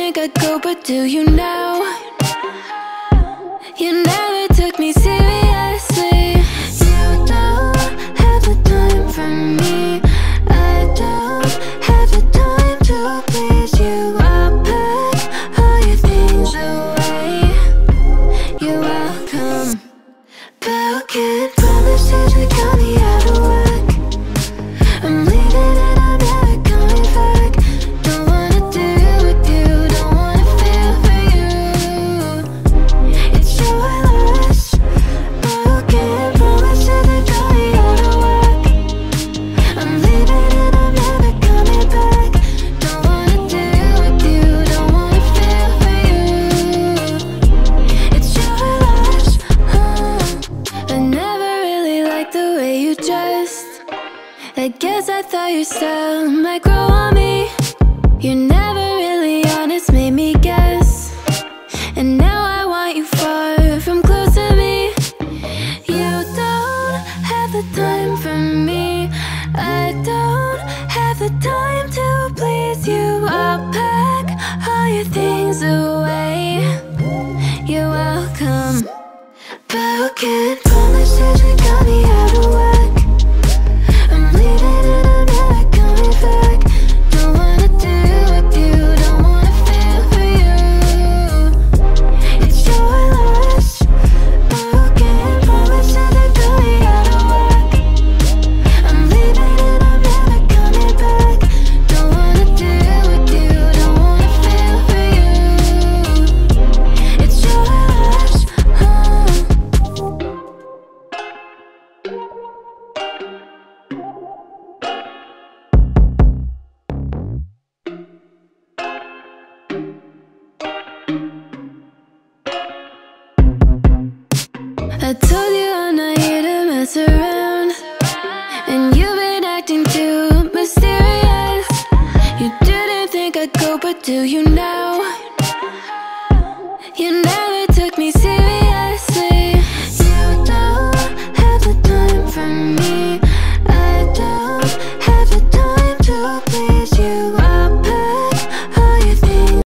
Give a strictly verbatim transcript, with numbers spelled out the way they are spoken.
think I'd go, but do you now? You never took me seriously. You don't have the time for me. I don't have the time to please you. I'll pack all your things away. You're welcome, but can't promise that you got me out of whack. I'm leaving and I'm never coming back. Don't wanna deal with you, don't wanna feel for you. It's your loss, but can't promise that you got me out of whack. I'm leaving and I'm never coming back. Don't wanna deal with you, don't wanna feel for you. It's your loss, uh. I never really liked the way you dressed. I guess I thought your style might grow on me. You're never really honest, made me guess. And now I want you far from close to me. You don't have the time for me. I don't have the time to please you. I'll pack all your things away. You're welcome, but can't promise that you got me out of whack. I'm leaving and I'm never coming back. Don't wanna deal with you, don't wanna feel for you. It's your loss, but can't promise that you got me out of whack. I'm leaving and I'm never coming back. Don't wanna deal with you, don't wanna feel for you. It's your loss, uh. I told you I'm not here to mess around, and you've been acting too mysterious. You didn't think I'd go, but do you